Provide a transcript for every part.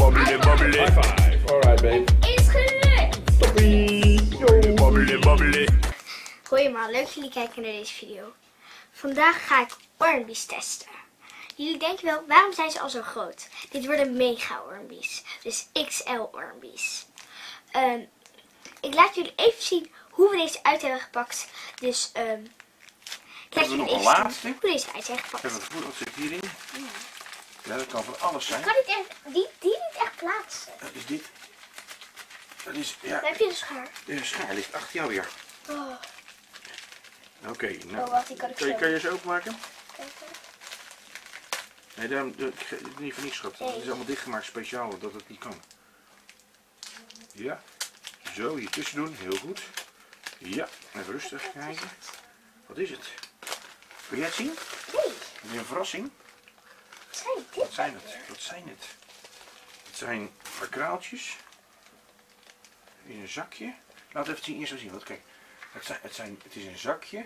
Babbelen, babbelen. High five. Alright, babe. Het is gelukt! Toppie. Babbelen, babbelen. Hoi allemaal, leuk dat jullie kijken naar deze video. Vandaag ga ik Ornbies testen. Jullie denken wel, waarom zijn ze al zo groot? Dit worden mega Ornbies, dus XL Ornbies. Ik laat jullie even zien hoe we deze uit hebben gepakt. Dus ik laat jullie even zien hoe deze uit zijn gepakt. Even goed, wat zit hierin? Ja, dat kan van alles zijn. Ik kan die niet echt plaatsen. Dat is dit. Dat is, ja. Dan heb je de schaar. De schaar ligt achter jou weer. Oh, Oké, nou. oh wacht, die kan ik zo. Kan je ze openmaken? Kijken. Nee, daarom, niet voor niks, schat. Het is allemaal dichtgemaakt speciaal dat het niet kan. Ja. Zo, hier tussen doen. Heel goed. Ja, even rustig kijken. Wat is het? Kun jij het zien? Nee, Is het een verrassing? wat zijn dit? Wat zijn het? Wat zijn het? Het zijn een paar kraaltjes. In een zakje. Laat even zien, eerst even zien. Wat, kijk. Het is een zakje.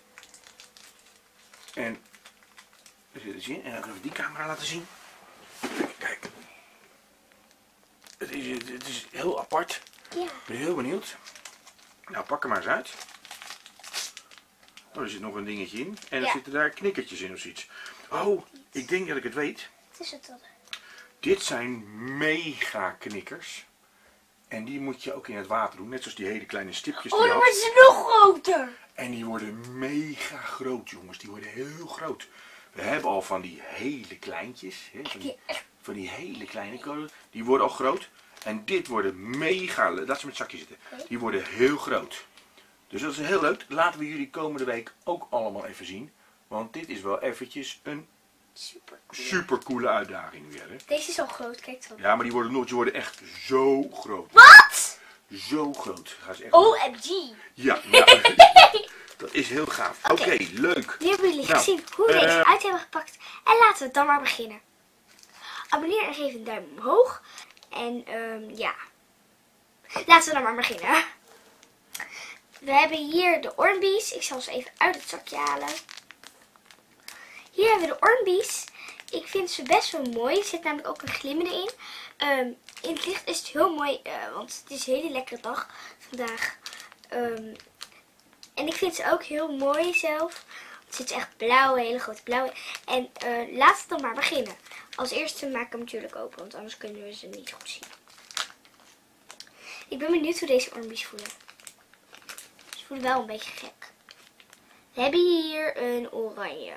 En er zit iets in. En dan gaan we die camera laten zien. Kijk. Het is heel apart. Ja. Ik ben heel benieuwd. Nou, pak er maar eens uit. Oh, er zit nog een dingetje in. En er Ja. zitten daar knikkertjes in of zoiets. Oh, ik denk dat ik het weet. Wat is het dan? Dit zijn mega knikkers. En die moet je ook in het water doen. Net zoals die hele kleine stipjes. Oh, die dan je had. wordt ze nog groter. En die worden mega groot, jongens. Die worden heel groot. We hebben al van die hele kleintjes. Hè, van die hele kleine kolen. Die worden al groot. En dit worden mega. Laat ze met het zakje zitten. Die worden heel groot. Dus dat is heel leuk. Laten we jullie komende week ook allemaal even zien. Want dit is wel eventjes een super coole uitdaging weer. Hè? Deze is al groot, kijk dan. Ja, maar die worden echt zo groot. Wat? Zo groot. Gaan ze echt. OMG. Ja, nou, dat is heel gaaf. Oké, leuk. Nu hebben jullie Nou, gezien hoe we deze uit hebben gepakt. En laten we dan maar beginnen. Abonneer en geef een duim omhoog. En ja. Laten we dan maar beginnen. We hebben hier de Ornbies. Ik zal ze even uit het zakje halen. Hier hebben we de Ornbies. Ik vind ze best wel mooi. Er zit namelijk ook een glimmer in. In het licht is het heel mooi, want het is een hele lekkere dag vandaag. En ik vind ze ook heel mooi zelf. Het zit echt blauwe, hele grote blauwe. En laten we dan maar beginnen. Als eerste maak ik hem natuurlijk open, want anders kunnen we ze niet goed zien. Ik ben benieuwd hoe deze Ornbies voelen. Ze voelen wel een beetje gek. We hebben hier een oranje.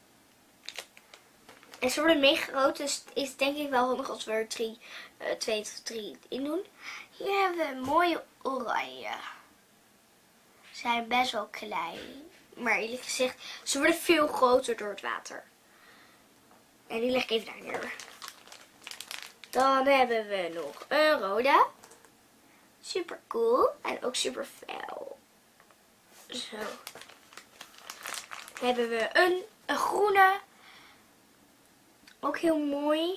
En ze worden mega groot, dus het is denk ik wel handig als we er 2 of 3 in doen. Hier hebben we een mooie oranje. Ze zijn best wel klein. Maar eerlijk gezegd, ze worden veel groter door het water. En die leg ik even daar neer. Dan hebben we nog een rode. Super cool. En ook super fel. Zo. Dan hebben we een groene. Ook heel mooi.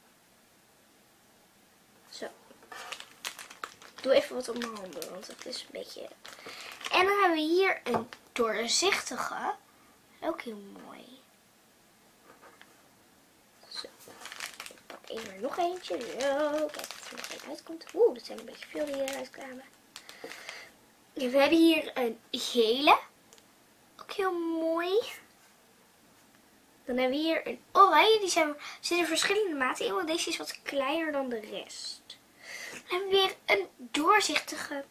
Zo. Ik doe even wat op mijn handen, want het is een beetje... En dan hebben we hier een doorzichtige. Ook heel mooi. Zo. Ik pak even nog eentje. Zo. Kijk of er nog één uitkomt. Oeh, dat zijn een beetje veel die eruit kwamen. We hebben hier een gele. Ook heel mooi. Dan hebben we hier een oranje. Die zitten verschillende maten in, want deze is wat kleiner dan de rest. Dan hebben we weer een doorzichtige.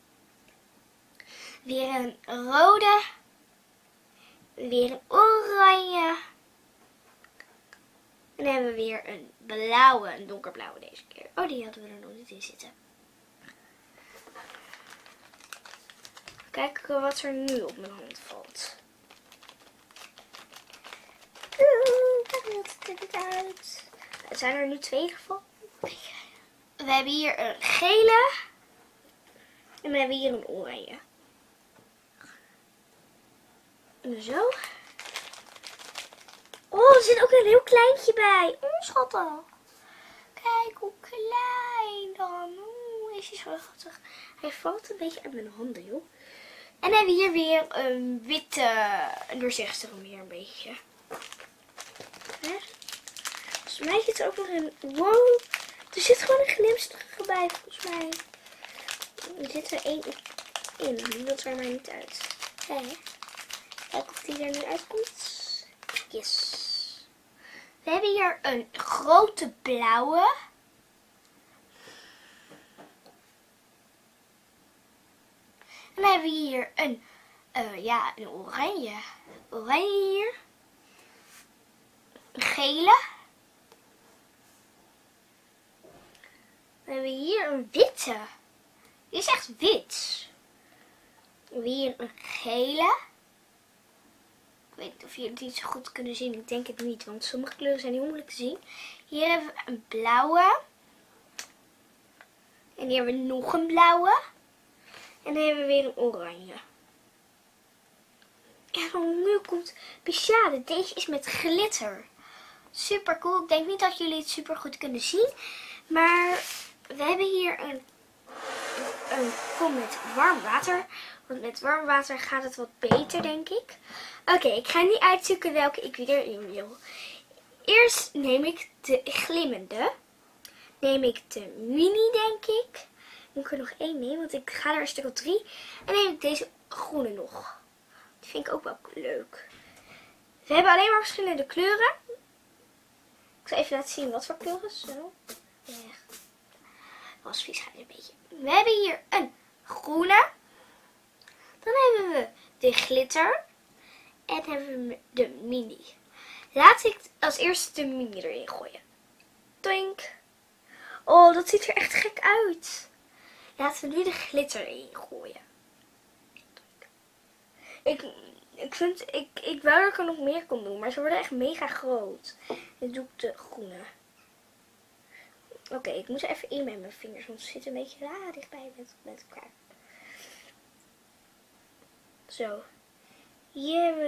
Weer een rode. Weer een oranje. En dan hebben we weer een blauwe, een donkerblauwe deze keer. Oh, die hadden we er nog niet in zitten. Kijken wat er nu op mijn hand valt. Het zijn er nu 2 in ieder geval. We hebben hier een gele. En we hebben hier een oranje. Zo. Oh, er zit ook een heel kleintje bij. Oh, schattig. Kijk hoe klein dan. Oeh, is hij zo schattig. Hij valt een beetje aan mijn handen, joh. En dan hebben we hier weer een witte, een doorzichtige meer een beetje. Volgens mij zit er ook nog een... Wow, Er zit gewoon een glimsterige bij, volgens mij. Er zit er één in. Die wil er maar niet uit. Kijk of die er nu uitkomt. Yes. We hebben hier een grote blauwe. En dan hebben we hier een oranje. Oranje hier. Een gele. Dan hebben we hier een witte. Die is echt wit. Dan hebben we hier een gele. Ik weet niet of jullie het niet zo goed kunnen zien. Ik denk het niet, want sommige kleuren zijn heel moeilijk te zien. Hier hebben we een blauwe. En hier hebben we nog een blauwe. En dan hebben we weer een oranje. En dan nu komt Bishade. Deze is met glitter. Super cool. Ik denk niet dat jullie het super goed kunnen zien. Maar we hebben hier een kom met warm water. Want met warm water gaat het wat beter, denk ik. Oké, ik ga nu uitzoeken welke ik weer erin wil. Eerst neem ik de glimmende. Neem ik de mini, denk ik. Moet ik er nog één nemen, want ik ga er een stuk of 3. En neem ik deze groene nog. Die vind ik ook wel leuk. We hebben alleen maar verschillende kleuren. Ik zal even laten zien wat voor kleuren. Zo. Weg. Was vies gaat een beetje. We hebben hier een groene. Dan hebben we de glitter. En hebben we de mini. Laat ik als eerste de mini erin gooien. Doink. Oh, dat ziet er echt gek uit. Laten we nu de glitter erin gooien. Ik wou dat ik er nog meer kon doen, maar ze worden echt mega groot. Dan doe ik de groene. Oké, ik moet er even in met mijn vingers, want ze zitten een beetje dichtbij met elkaar. Zo. Hier hebben we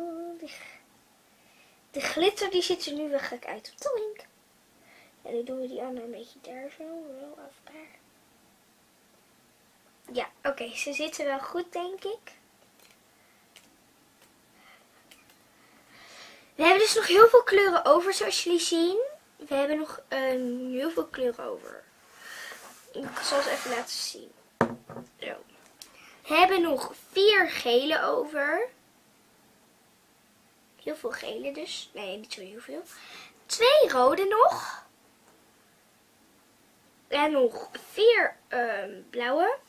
de glitter, die ziet er nu wel gek uit. Toink. En dan doen we die andere een beetje daar zo af elkaar. Ja, oké, ze zitten wel goed, denk ik. We hebben dus nog heel veel kleuren over, zoals jullie zien. We hebben nog heel veel kleuren over. Ik zal ze even laten zien. Zo. We hebben nog 4 gele over. Heel veel gele dus. Nee, niet zo heel veel. 2 rode nog. En nog 4 blauwe.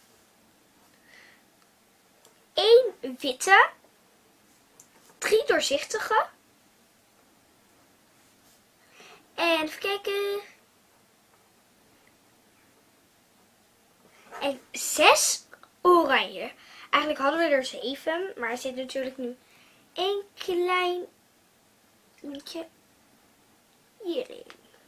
1 witte. 3 doorzichtige. En even kijken. En 6 oranje. Eigenlijk hadden we er 7. Maar er zit natuurlijk nu 1 klein puntje hierin.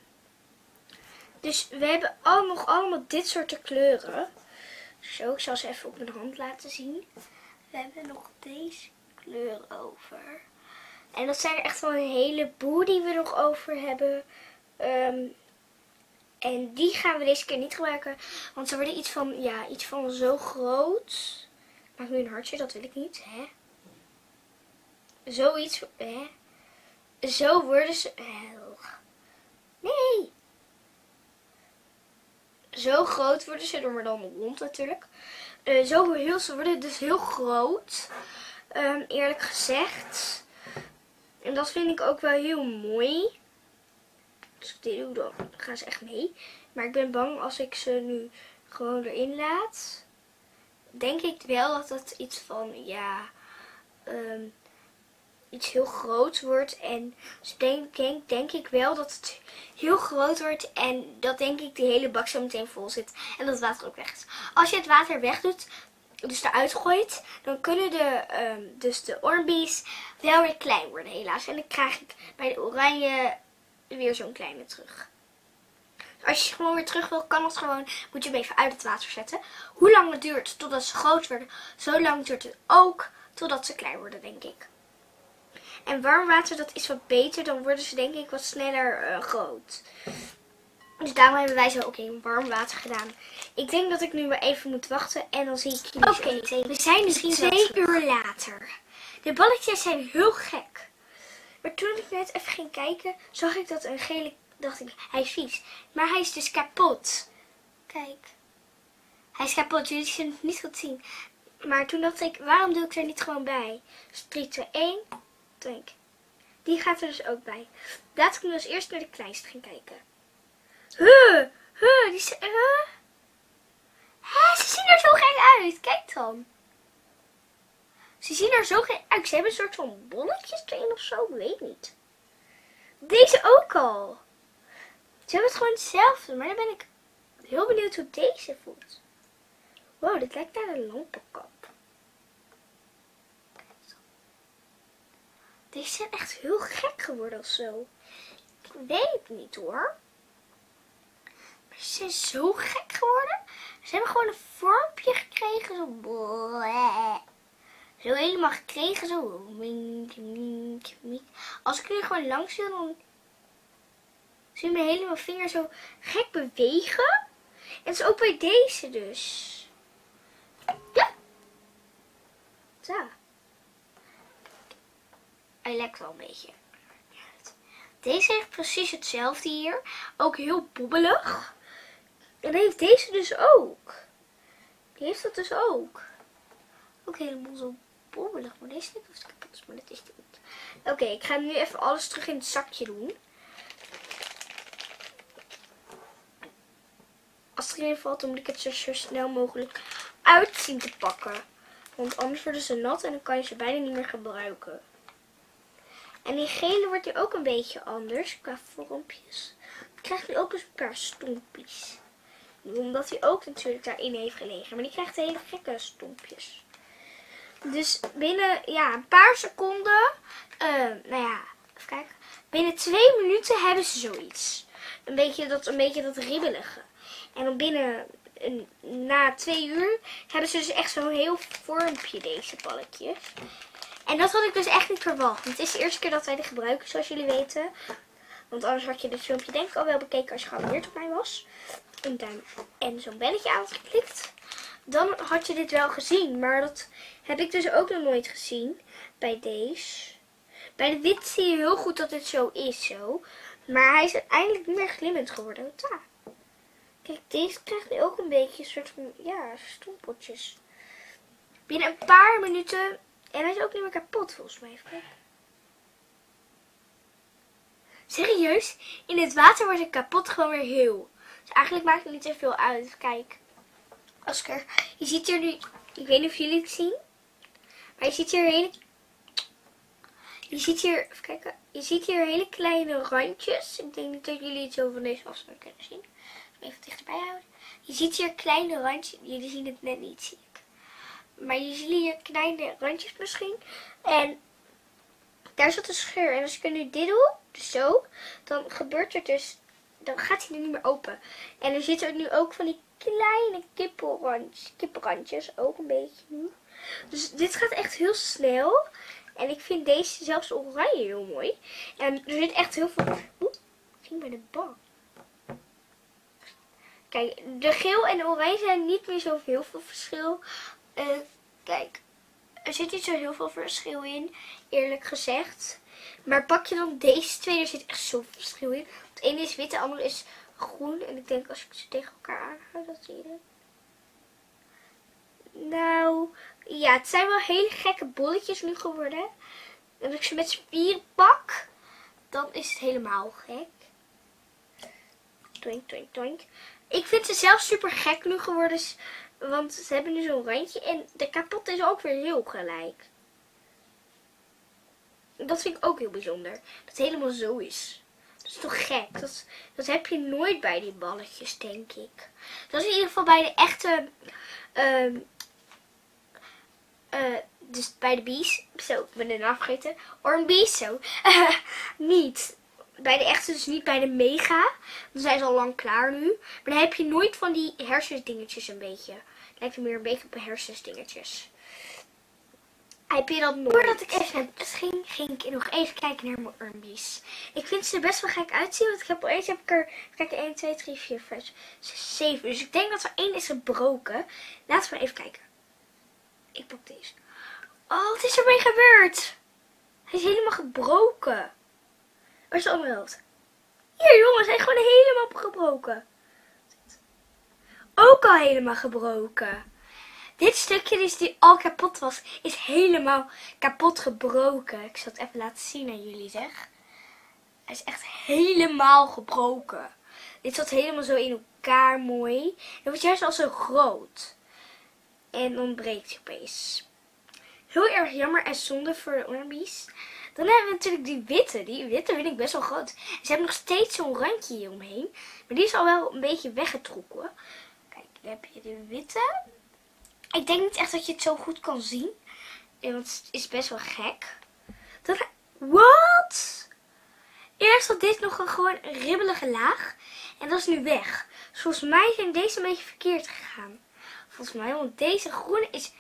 Dus we hebben nog allemaal dit soort kleuren. Zo, ik zal ze even op mijn hand laten zien. We hebben nog deze kleur over. En dat zijn er echt wel een heleboel die we nog over hebben. En die gaan we deze keer niet gebruiken. Want ze worden iets van zo groot. Ik maak nu een hartje, dat wil ik niet. Hè? Zoiets. Hè? Zo worden ze. Nee. Zo groot worden ze, door maar dan rond natuurlijk. Ze worden dus heel groot. Eerlijk gezegd. En dat vind ik ook wel heel mooi. Als ik dit doe, dan gaan ze echt mee. Maar ik ben bang als ik ze nu gewoon erin laat. Denk ik wel dat het iets van, iets heel groot wordt. En dus denk ik wel dat het heel groot wordt. En dat denk ik de hele bak zo meteen vol zit. En dat het water ook weg is. Als je het water wegdoet, dus eruit gooit, dan kunnen de Orbeez wel weer klein worden helaas. En dan krijg ik bij de oranje weer zo'n kleine terug. Als je gewoon weer terug wil, kan het gewoon. Moet je hem even uit het water zetten. Hoe lang het duurt totdat ze groot worden, zo lang duurt het ook totdat ze klein worden, denk ik. En warm water, dat is wat beter. Dan worden ze denk ik wat sneller groot. Dus daarom hebben wij zo ook in warm water gedaan. Ik denk dat ik nu maar even moet wachten. En dan zie ik jullie. Oké, we zijn misschien 2 uur later. De balletjes zijn heel gek. Maar toen ik net even ging kijken, zag ik dat een gele dacht ik, hij is vies. Maar hij is dus kapot. Kijk. Hij is kapot. Jullie kunnen het niet goed zien. Maar toen dacht ik, waarom doe ik er niet gewoon bij? Dus 3, 2, 1. Drink. Die gaat er dus ook bij. Laten we dus eerst naar de kleinste gaan kijken. Ze zien er zo gek uit. Kijk dan. Ze zien er zo gek uit. Ze hebben een soort van bolletjes erin of zo. Ik weet niet. Deze ook al. Ze hebben het gewoon hetzelfde. Maar dan ben ik heel benieuwd hoe deze voelt. Wow, dit lijkt naar een lampenkap. Deze zijn echt heel gek geworden of zo. Ik weet het niet hoor. Maar ze zijn zo gek geworden. Ze hebben gewoon een vormpje gekregen. Zo. Zo helemaal gekregen. Zo. Als ik nu gewoon langs wil, dan zie je mijn hele vinger zo gek bewegen. En het is ook bij deze dus. Ja. Zo. Hij lekt wel een beetje. Deze heeft precies hetzelfde hier. Ook heel bobbelig. En heeft deze dus ook. Die heeft dat dus ook. Ook helemaal zo bobbelig. Maar deze niet of het kapot is, maar dat is niet. Oké, ik ga nu even alles terug in het zakje doen. Als er erin valt, dan moet ik het zo snel mogelijk uit zien te pakken. Want anders worden ze nat en dan kan je ze bijna niet meer gebruiken. En die gele wordt hier ook een beetje anders qua vormpjes. Dan krijgt hij ook eens een paar stompjes. Omdat hij ook natuurlijk daarin heeft gelegen. Maar die krijgt hele gekke stompjes. Dus binnen een paar seconden, even kijken. Binnen 2 minuten hebben ze zoiets. Een beetje dat ribbelige. En dan na 2 uur hebben ze dus echt zo'n heel vormpje, deze balletjes. En dat had ik dus echt niet verwacht. Het is de eerste keer dat wij die gebruiken, zoals jullie weten. Want anders had je dit filmpje denk ik al wel bekeken als je geabonneerd op mij was. En zo'n belletje aan had geklikt. Dan had je dit wel gezien. Maar dat heb ik dus ook nog nooit gezien bij deze. Bij de wit zie je heel goed dat het zo is. Zo. Maar hij is uiteindelijk niet meer glimmend geworden. Kijk, deze krijgt nu ook een beetje een soort van, stompeltjes. Binnen een paar minuten. En hij is ook niet meer kapot volgens mij. Even kijken. Serieus? In het water wordt het kapot gewoon weer heel. Dus eigenlijk maakt het niet zoveel uit. Kijk. Je ziet hier nu. Ik weet niet of jullie het zien. Maar je ziet hier even kijken. Je ziet hier hele kleine randjes. Ik denk niet dat jullie het zo van deze afstand kunnen zien. Even dichterbij houden. Je ziet hier kleine randjes. Jullie zien het net niet, zie ik. Maar je ziet hier kleine randjes misschien. En daar zat een scheur. En als ik nu dit doe, dus zo, dan gebeurt er dus, dan gaat hij er niet meer open. En er zitten nu ook van die kleine kippenrandjes, ook een beetje nu. Dus dit gaat echt heel snel. En ik vind deze zelfs oranje heel mooi. En er zit echt heel veel. Oeh, ik ging bij de bank. Kijk, de geel en de oranje zijn niet meer zo heel veel verschil. Kijk, er zit niet zo heel veel verschil in, eerlijk gezegd. Maar pak je dan deze twee, er zit echt zoveel verschil in. Het ene is wit, de andere is groen. En ik denk als ik ze tegen elkaar aanhoud, dat zie je dat. Nou, ja, het zijn wel hele gekke bolletjes nu geworden. En als ik ze met spieren pak, dan is het helemaal gek. Toink, toink, toink. Ik vind ze zelf super gek nu geworden. Want ze hebben nu zo'n randje. En de kapot is ook weer heel gelijk. Dat vind ik ook heel bijzonder. Dat het helemaal zo is. Dat is toch gek. Dat heb je nooit bij die balletjes, denk ik. Dat is in ieder geval bij de echte... dus bij de bees. Zo, ik ben de naam vergeten. Ornbees, zo. Niet. Bij de echte, dus niet bij de mega. Dan zijn ze al lang klaar nu. Maar dan heb je nooit van die hersensdingetjes een beetje. Lijkt er meer een beetje op hersensdingetjes. Heb je dat nooit? Voordat ik even ging ik nog even kijken naar mijn Ornbees. Ik vind ze er best wel gek uitzien. Want ik heb er, kijk, 1, 2, 3, 4, 5, 6, 7. Dus ik denk dat er 1 is gebroken. Laten we maar even kijken. Ik pak deze. Oh, wat is ermee gebeurd? Hij is helemaal gebroken. Waar is de andere helft? Hier jongens, hij is gewoon helemaal gebroken. Ook al helemaal gebroken. Dit stukje dus die al kapot was, is helemaal kapot gebroken. Ik zal het even laten zien aan jullie zeg. Hij is echt helemaal gebroken. Dit zat helemaal zo in elkaar mooi. Het wordt juist al zo groot. En dan breekt hij opeens. Heel erg jammer en zonde voor de Orbeez. Dan hebben we natuurlijk die witte. Die witte vind ik best wel groot. Ze hebben nog steeds zo'n randje hier omheen. Maar die is al wel een beetje weggetrokken. Kijk, dan heb je de witte. Ik denk niet echt dat je het zo goed kan zien. Want het is best wel gek. Dan, wat? Eerst had dit nog gewoon een ribbelige laag. En dat is nu weg. Dus volgens mij zijn deze een beetje verkeerd gegaan. Volgens mij, want deze groene is...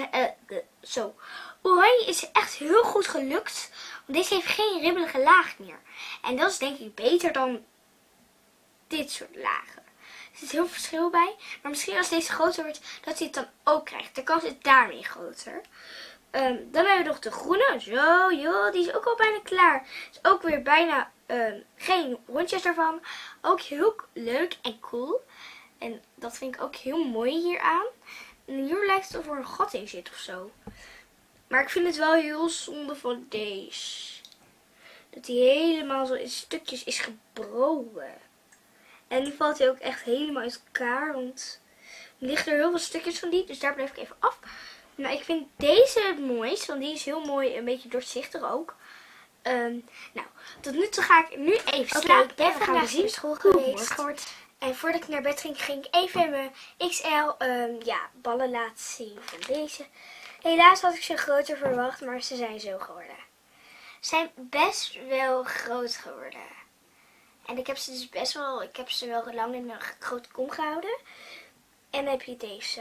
zo. Oranje is echt heel goed gelukt. Want deze heeft geen ribbelige laag meer. En dat is denk ik beter dan dit soort lagen. Er zit heel veel verschil bij. Maar misschien als deze groter wordt, dat hij het dan ook krijgt. De kans is daarmee groter. Dan hebben we nog de groene. Zo, joh, die is ook al bijna klaar. Is ook weer bijna geen rondjes ervan. Ook heel leuk en cool. En dat vind ik ook heel mooi hieraan. En hier lijkt het of er een gat in zit of zo. Maar ik vind het wel heel zonde van deze. Dat hij helemaal zo in stukjes is gebroken. En nu valt hij ook echt helemaal uit elkaar. Want er liggen er heel veel stukjes van die. Dus daar blijf ik even af. Nou, ik vind deze het mooist. Want die is heel mooi. Een beetje doorzichtig ook. Nou, tot nu toe ga ik nu even slapen. Ik ben vandaag naar school geweest. En voordat ik naar bed ging, ging ik even mijn XL ballen laten zien van deze. Helaas had ik ze groter verwacht, maar ze zijn zo geworden. Ze zijn best wel groot geworden. En ik heb ze dus wel lang in een grote kom gehouden. En dan heb je deze.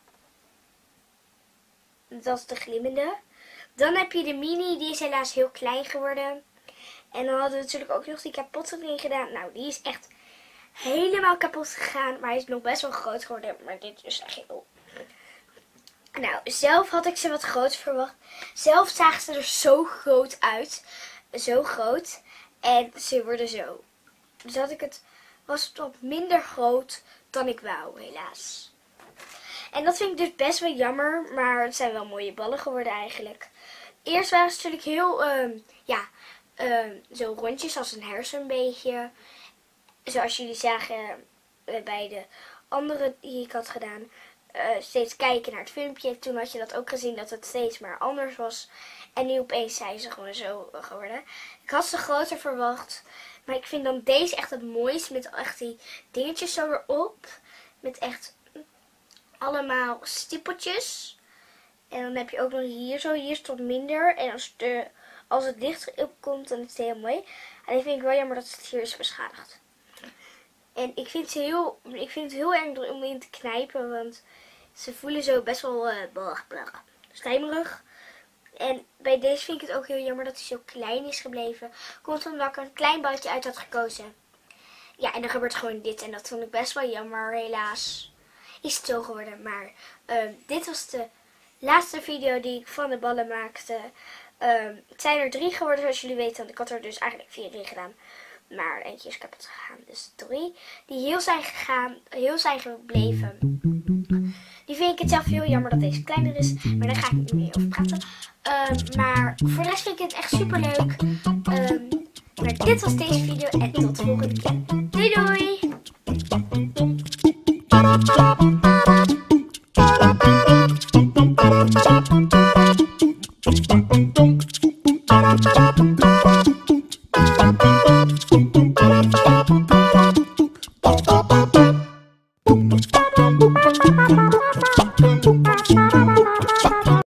Dat is de glimmende. Dan heb je de mini, die is helaas heel klein geworden. En dan hadden we natuurlijk ook nog die kapotte erin gedaan. Nou, die is echt helemaal kapot gegaan. Maar hij is nog best wel groot geworden. Maar dit is echt heel... Nou, zelf had ik ze wat groter verwacht. Zelf zagen ze er zo groot uit. Zo groot. En ze worden zo. Dus was het wat minder groot dan ik wou, helaas. En dat vind ik dus best wel jammer. Maar het zijn wel mooie ballen geworden eigenlijk. Eerst waren ze natuurlijk heel, zo rondjes als een hersen een beetje. Zoals jullie zagen bij de andere die ik had gedaan. Steeds kijken naar het filmpje. Toen had je dat ook gezien dat het steeds maar anders was. En nu opeens zijn ze gewoon zo geworden. Ik had ze groter verwacht. Maar ik vind dan deze echt het mooiste. Met echt die dingetjes zo erop. Met echt allemaal stippeltjes. En dan heb je ook nog hier zo. Hier is het wat minder. En als het licht opkomt dan is het heel mooi. Alleen vind ik wel jammer dat het hier is beschadigd. En ik vind het heel erg om in te knijpen. Want ze voelen zo best wel slijmerig. En bij deze vind ik het ook heel jammer dat hij zo klein is gebleven. Komt omdat ik een klein boutje uit had gekozen. Ja, en dan gebeurt gewoon dit. En dat vond ik best wel jammer. Helaas is het zo geworden. Maar dit was de laatste video die ik van de ballen maakte. Het zijn er 3 geworden zoals jullie weten. Want ik had er dus eigenlijk 4 in gedaan. Maar eentje is kapot gegaan. Dus 3 die heel zijn gebleven. Die vind ik het zelf heel jammer dat deze kleiner is. Maar daar ga ik niet meer over praten. Maar voor de rest vind ik het echt super leuk. Maar dit was deze video. En tot de volgende keer. Doei doei!